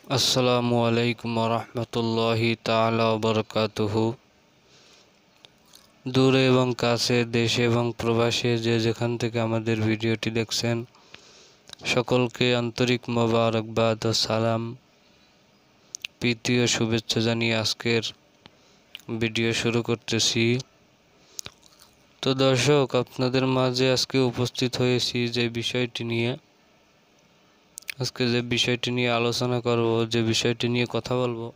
আসসালামু আলাইকুম রহমতুল্লাহি তাআলা ওয়া বারাকাতুহু। দূরে এবং কাছে, দেশে এবং প্রবাসে যে যেখান থেকে আমাদের ভিডিওটি দেখছেন, সকলকে আন্তরিক মোবারকবাদ ও সালাম, প্রীতি ও শুভেচ্ছা জানিয়ে আজকের ভিডিও শুরু করতেছি। তো দর্শক, আপনাদের মাঝে আজকে উপস্থিত হয়েছি যে বিষয়টি নিয়ে আলোচনা করব, যে বিষয়টি নিয়ে কথা বলবো,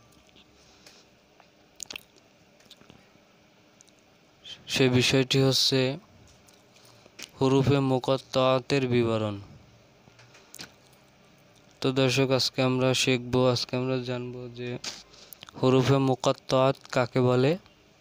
সে বিষয়টি হচ্ছে হুরুফে মুকাত্তাআতের বিবরণ। তো দর্শক, আজকে আমরা জানবো যে হুরুফে মুকাত্তাআত কাকে বলে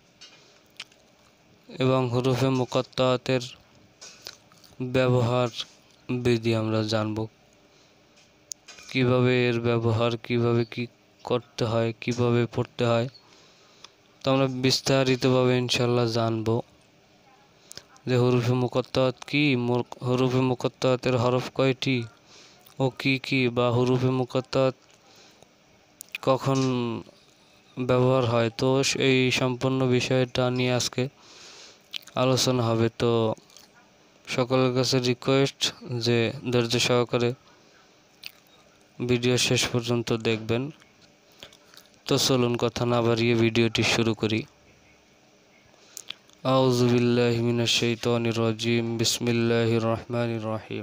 এবং হুরুফে মুকাত্তাআতের ব্যবহার বিধি আমরা জানবো, কিভাবে এর ব্যবহার, কিভাবে কি করতে হয়, কিভাবে পড়তে হয়। তো আমরা বিস্তারিতভাবে ইনশাল্লাহ জানবো যে হুরুফে মুকাত্তাআত কি, হুরুফে মুকাত্তাআতের হরফ কয়টি ও কি কি, বা হুরুফে মুকাত্তাআত কখন ব্যবহার হয়। তো এই সম্পূর্ণ বিষয়টা নিয়ে আজকে আলোচনা হবে। তো সকলের কাছে রিকোয়েস্ট যে ধৈর্য সহকারে ভিডিও শেষ পর্যন্ত দেখবেন। তো চলুন কথা না বাড়িয়ে ভিডিওটি শুরু করি। আউযু বিল্লাহি মিনাশ শাইতানির রাজিম, বিসমিল্লাহির রহমানির রহিম।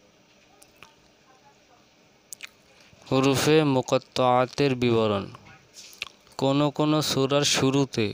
হুরুফে মুকাত্তাআতের বিবরণ। কোন সূরার শুরুতে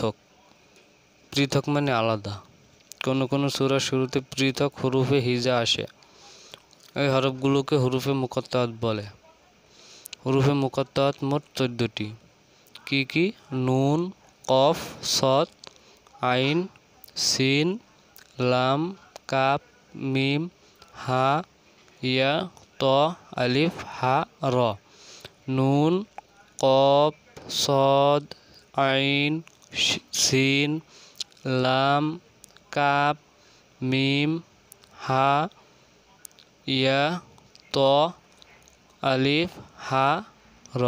পৃথক মানে আলাদা, কোন সূরার শুরুতে পৃথক হুরুফে হিজা আসে। এই হরফগুলোকে হুরুফে মুকাত্তাআত বলে। হুরুফে মুকাত্তাআত মোট 14টি। কি কি? নুন, কফ, সদ, আইন, সিন, লাম, কাপ, মিম, হা, ইয়া, ত, আলিফ, হা, র। নুন, কফ, সদ, আইন, সিন, লাম, কাপ, মিম, হা, ইয়া, ত, আলিফ, হা, র।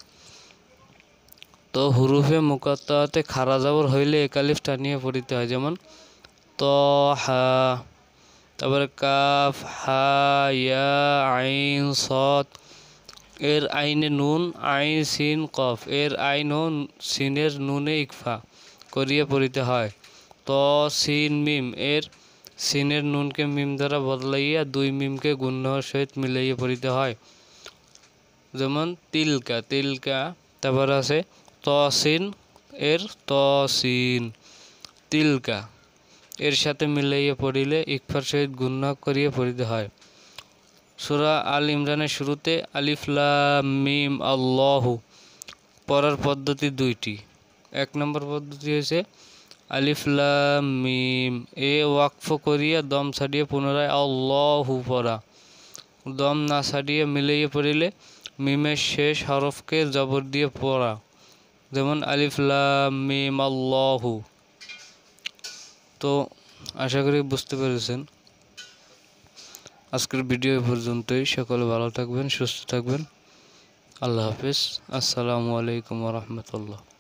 তো হুরুফে মুকাত্তাআতে খাড়া জবর হইলে এক আলিফ টানিয়ে পড়িতে হয়, যেমন ত, হা। তারপরে কাফ, হা, ইয়া, আইন, সদ। এর আইনে নুন, আইন, সিন, কফ। এর আইন ও সিনের নুনে ইকফা করিয়ে পড়িতে হয়। ত, সিন, মিম। এর সিনের নুনকে মিম দ্বারা বদলাইয়া দুই মিমকে গুণের সহিত মিলাইয়া পড়িতে হয়, যেমন তিলকা। তারপর আছে তসিন, এর তসিন, তিলকা। এর সাথে মিলাইয়া পড়িলে ইকফার সহিত গুণ করিয়া পড়িতে হয়। সূরা আল ইমরানের শুরুতে আলিফ লাম মিম আল্লাহু পড়ার পদ্ধতি দুইটি। এক নম্বর পদ্ধতি হয়েছে আলিফ লাম মিম, এ ওয়াকফ করিয়া দম ছাড়িয়ে পুনরায় আল্লাহু পড়া। দম না ছাড়িয়ে মিলাইয়া পড়িলে মিমের শেষ হরফকে জবর দিয়ে পড়া, যেমন আলিফ লাম মিম আল্লাহু। তো আশা করি বুঝতে পেরেছেন। আজকের ভিডিও পর্যন্তই। সকলে ভালো থাকবেন, সুস্থ থাকবেন। আল্লাহ হাফিজ। আসসালামু আলাইকুম ওয়া রাহমাতুল্লাহ।